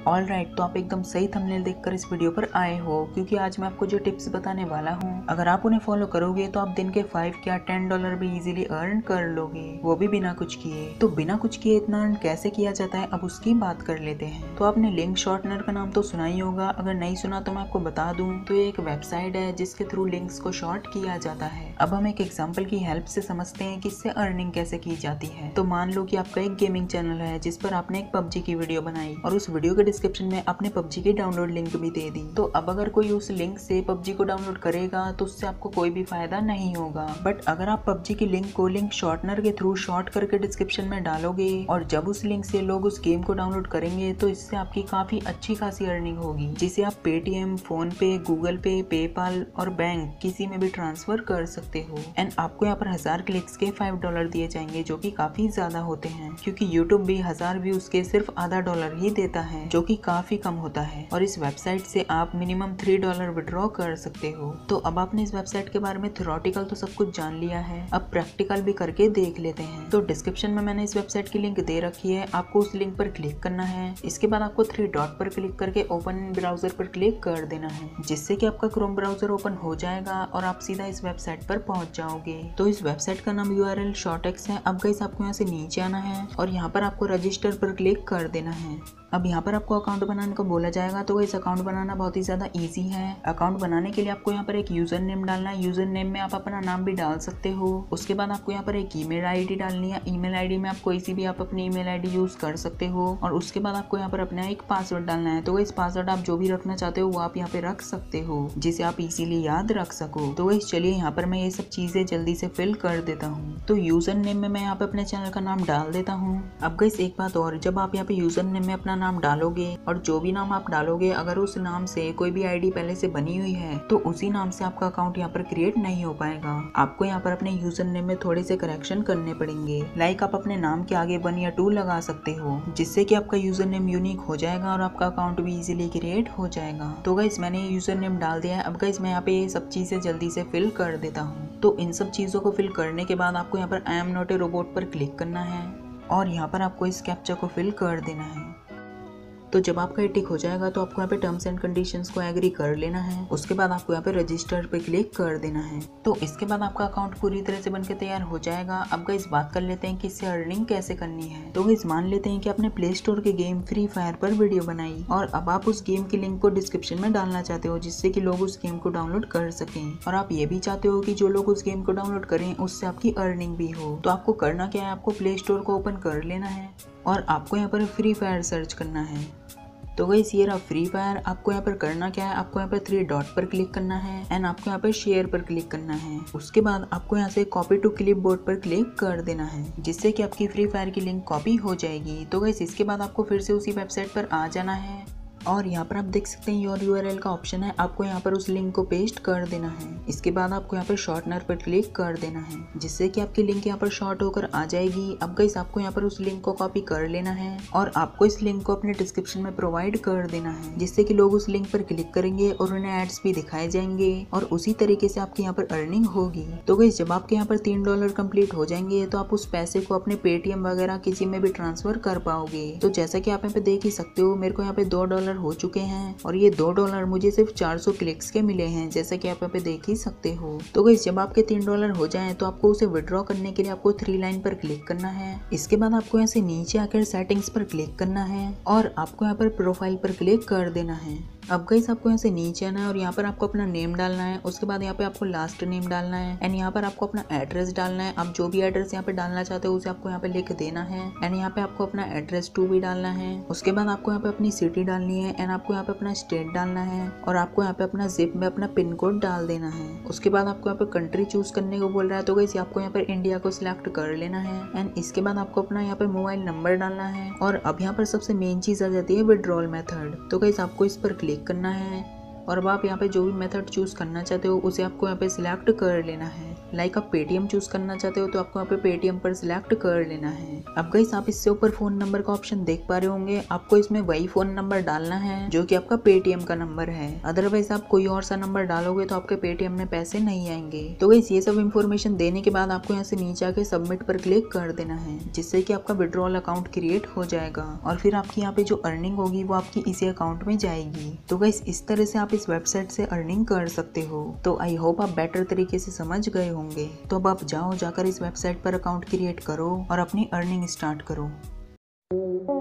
All right, तो आप एकदम सही थंबनेल देखकर इस वीडियो पर आए हो, क्योंकि आज मैं आपको जो टिप्स बताने वाला हूँ, अगर आप उन्हें फॉलो करोगे तो आप दिन के 5 या $10 भी इजीली अर्न कर लोगे, वो भी बिना कुछ किए। तो बिना कुछ किए इतना अर्न कैसे किया जाता है, अब उसकी बात कर लेते हैं। तो आपने लिंक शॉर्टनर का नाम तो सुना ही होगा, अगर नहीं सुना तो मैं आपको बता दूं तो ये एक वेबसाइट है जिसके थ्रू लिंक्स को शॉर्ट किया जाता है। अब हम एक एग्जाम्पल की हेल्प से समझते हैं कि इससे अर्निंग कैसे की जाती है। तो मान लो कि आपका एक गेमिंग चैनल है जिस पर आपने एक पबजी की वीडियो बनाई और उस वीडियो के डिस्क्रिप्शन में आपने पबजी की डाउनलोड लिंक भी दे दी। तो अब अगर कोई उस लिंक से पबजी को डाउनलोड करेगा तो उससे आपको कोई भी फायदा नहीं होगा। बट अगर आप पबजी की लिंक को लिंक शॉर्टनर के थ्रू शॉर्ट करके डिस्क्रिप्शन में डालोगे और जब उस लिंक से लोग उस गेम को डाउनलोड करेंगे तो इससे आपकी काफी अच्छी खासी अर्निंग होगी, जिसे आप Paytm, PhonePe, Google Pay, PayPal और बैंक किसी में भी ट्रांसफर कर सकते हो। एंड आपको यहाँ पर 1000 क्लिक्स के $5 दिए जाएंगे, जो कि काफी ज्यादा होते हैं, क्योंकि यूट्यूब भी 1000 व्यूज के सिर्फ आधा $1 ही देता है, जो कि काफी कम होता है। और इस वेबसाइट से आप मिनिमम $3 विड्रॉ कर सकते हो। तो अब आपने इस वेबसाइट के बारे में थ्योरेटिकल तो सब कुछ जान लिया है, अब प्रैक्टिकल भी करके देख लेते हैं। तो डिस्क्रिप्शन में मैंने इस वेबसाइट की लिंक दे रखी है, आपको उस लिंक पर क्लिक करना है। इसके बाद आपको 3 डॉट पर क्लिक करके ओपन इन ब्राउजर पर क्लिक कर देना है, जिससे कि आपका क्रोम ब्राउजर ओपन हो जाएगा और आप सीधा इस वेबसाइट पर पहुंच जाओगे। तो इस वेबसाइट का नाम URL शॉर्टेक्स है। अब गाइस आपको यहाँ से नीचे आना है और यहाँ पर आपको रजिस्टर पर क्लिक कर देना है। अब यहाँ पर आपको अकाउंट बनाने को बोला जाएगा। तो इस अकाउंट बनाना बहुत ही ज़्यादा इजी है। अकाउंट बनाने के लिए आपको यहाँ पर एक यूज़र नेम डालना है। यूज़र नेम में आप अपना नाम भी डाल सकते हो। उसके बाद आपको यहाँ पर एक ईमेल आईडी डालनी है। ईमेल आईडी में आप कोई सी भी आप अपनी ईमेल आईडी यूज़ कर सकते हो। और उसके बाद आपको यहाँ पर अपना एक पासवर्ड डालना है। तो इस पासवर्ड आप जो भी रखना चाहते हो वो आप यहाँ पे रख सकते हो, जिसे आप इजीली याद रख सको। तो इस चलिए यहाँ पर मैं ये सब चीज़ें जल्दी से फिल कर देता हूँ। तो यूज़र नेम में मैं यहाँ पे अपने चैनल का नाम डाल देता हूँ। अब गाइस एक बात और, जब आप यहाँ पे यूज़र नेम में अपना नाम डालोगे और जो भी नाम आप डालोगे, अगर उस नाम से कोई भी आईडी पहले से बनी हुई है तो उसी नाम से आपका अकाउंट यहाँ पर क्रिएट नहीं हो पाएगा। आपको यहाँ पर अपने यूजर नेम में थोड़े से करेक्शन करने पड़ेंगे। लाइक आप अपने नाम के आगे 1 या 2 लगा सकते हो, जिससे कि आपका यूजर नेम यूनिक हो जाएगा और आपका अकाउंट भी इजीली क्रिएट हो जाएगा। तो गाइस मैंने यूजर नेम डाल दिया है। अब गाइस मैं यहाँ पे ये सब चीजें जल्दी से फिल कर देता हूँ। तो इन सब चीजों को फिल करने के बाद आपको यहाँ पर I am not a robot पर क्लिक करना है और यहाँ पर आपको इस कैप्चा को फिल कर देना है। तो जब आपका ये टिक हो जाएगा तो आपको यहाँ पे टर्म्स एंड कंडीशंस को एग्री कर लेना है। उसके बाद आपको यहाँ पे रजिस्टर पे क्लिक कर देना है। तो इसके बाद आपका अकाउंट पूरी तरह से बनके तैयार हो जाएगा। अब गाइस बात कर लेते हैं कि इससे अर्निंग कैसे करनी है। तो गाइस मान लेते हैं कि आपने प्ले स्टोर के गेम फ्री फायर पर वीडियो बनाई और अब आप उस गेम की लिंक को डिस्क्रिप्शन में डालना चाहते हो, जिससे कि लोग उस गेम को डाउनलोड कर सकें। और आप ये भी चाहते हो कि जो लोग उस गेम को डाउनलोड करें उससे आपकी अर्निंग भी हो। तो आपको करना क्या है, आपको प्ले स्टोर को ओपन कर लेना है और आपको यहाँ पर फ्री फायर सर्च करना है। तो गाइस ये रहा फ्री फायर। आपको यहाँ पर करना क्या है, आपको यहाँ पर 3 डॉट पर क्लिक करना है एंड आपको यहाँ पर शेयर पर क्लिक करना है। उसके बाद आपको यहाँ से कॉपी टू क्लिपबोर्ड पर क्लिक कर देना है, जिससे कि आपकी फ्री फायर की लिंक कॉपी हो जाएगी। तो गाइस इसके बाद आपको फिर से उसी वेबसाइट पर आ जाना है और यहाँ पर आप देख सकते हैं योर URL का ऑप्शन है। आपको यहाँ पर उस लिंक को पेस्ट कर देना है। इसके बाद आपको यहाँ पर शॉर्टनर पर क्लिक कर देना है, जिससे कि आपकी लिंक यहाँ पर शॉर्ट होकर आ जाएगी। अब गाइस आपको यहाँ पर उस लिंक को कॉपी कर लेना है और आपको इस लिंक को अपने डिस्क्रिप्शन में प्रोवाइड कर देना है, जिससे कि लोग उस लिंक पर क्लिक करेंगे और उन्हें एड्स भी दिखाए जाएंगे और उसी तरीके से आपकी यहाँ पर अर्निंग होगी। तो गाइस जब आपके यहाँ पर $3 कंप्लीट हो जाएंगे तो आप उस पैसे को अपने पेटीएम वगैरह किसी में भी ट्रांसफर कर पाओगे। तो जैसा कि आप यहाँ पे देख ही सकते हो, मेरे को यहाँ पे $2 हो चुके हैं और ये $2 मुझे सिर्फ 400 क्लिक्स के मिले हैं, जैसा कि आप यहाँ पे देख ही सकते हो। तो गाइस जब आपके $3 हो जाएं तो आपको उसे विड्रॉ करने के लिए आपको 3 लाइन पर क्लिक करना है। इसके बाद आपको यहाँ से नीचे आकर सेटिंग्स पर क्लिक करना है और आपको यहाँ पर प्रोफाइल पर क्लिक कर देना है। अब गाइस आपको यहाँ से नीचे आना है और यहाँ पर आपको अपना नेम डालना है। उसके बाद यहाँ पे आपको लास्ट नेम डालना है एंड यहाँ पर आपको अपना एड्रेस डालना है। आप जो भी एड्रेस यहाँ पे डालना चाहते हो उसे आपको यहाँ पे लिख देना है एंड यहाँ पे आपको अपना एड्रेस टू भी डालना है। उसके बाद आपको यहाँ पे अपनी सिटी डालनी है एंड आपको यहाँ पे अपना स्टेट डालना है और आपको यहाँ पे अपना जिप में अपना पिन कोड डाल देना है। उसके बाद आपको यहाँ पे कंट्री चूज करने को बोल रहा है। तो गाइस आपको यहाँ पर इंडिया को सिलेक्ट कर लेना है एंड इसके बाद आपको अपना यहाँ पे मोबाइल नंबर डालना है। और अब यहाँ पर सबसे मेन चीज आ जाती है विड्रॉल मेथड। तो गाइस आपको इस पर क्लिक करना है और अब आप यहाँ पे जो भी मेथड चूज करना चाहते हो उसे आपको यहाँ पे सिलेक्ट कर लेना है। लाइक आप पेटीएम चूज करना चाहते हो तो आपको यहाँ पे पेटीएम पर सिलेक्ट कर लेना है। अब गाइस आप इससे ऊपर फोन नंबर का ऑप्शन देख पा रहे होंगे, आपको इसमें वही फोन नंबर डालना है जो कि आपका पेटीएम का नंबर है। अदरवाइज आप कोई और सा नंबर डालोगे तो आपके पेटीएम में पैसे नहीं आएंगे। तो गाइस ये सब इन्फॉर्मेशन देने के बाद आपको यहाँ से नीचे आके सबमिट पर क्लिक कर देना है, जिससे कि आपका विड्रॉल अकाउंट क्रिएट हो जाएगा और फिर आपकी यहाँ पे जो अर्निंग होगी वो आपकी इसी अकाउंट में जाएगी। तो गाइस इस तरह से आप इस वेबसाइट से अर्निंग कर सकते हो। तो आई होप आप बेटर तरीके से समझ गए होंगे। तो अब आप जाकर इस वेबसाइट पर अकाउंट क्रिएट करो और अपनी अर्निंग स्टार्ट करो।